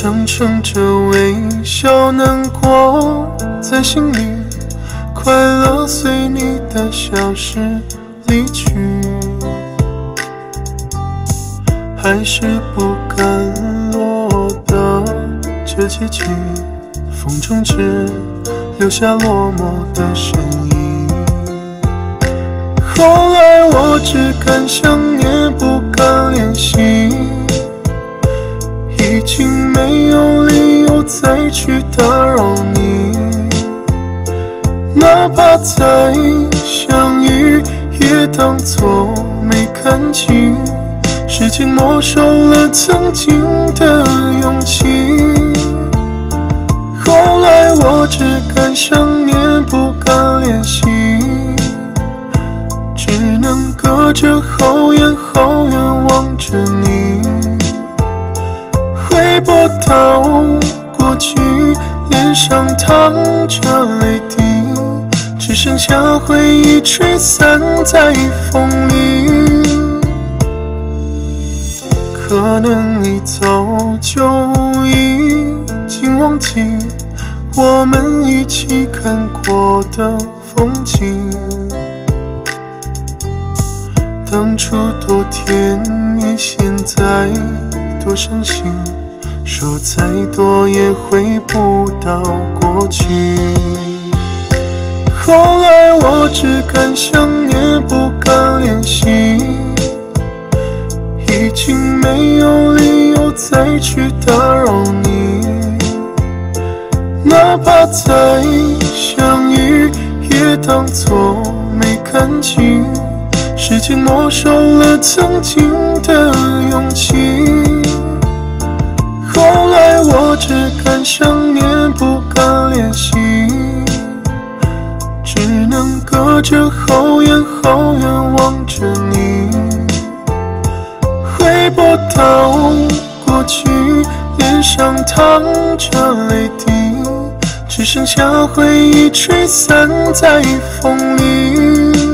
强撑着微笑，难过在心里，快乐随你的消失离去。还是不甘落的这结局，风中只留下落寞的身影。后来我只敢想念，不敢联系，已经没有理由再去打扰你。哪怕再相遇，也当作没看清。时间没收了曾经的勇气。后来我只敢想念，不敢联系，只能隔着厚颜厚远望着你。回不到过去，脸上淌着泪滴，只剩下回忆吹散在风里。可能你早就已经忘记我们一起看过的风景，当初多甜蜜，现在多伤心，说再多也回不到过去。后来我只敢想念，不敢联系，已经没有理由再去打扰你。哪怕再相遇，也当作没看清。时间没收了曾经的勇气。后来我只敢想念，不敢联系，只能隔着厚颜厚远望着你。回不到过去，脸上淌着泪滴，只剩下回忆吹散在风里。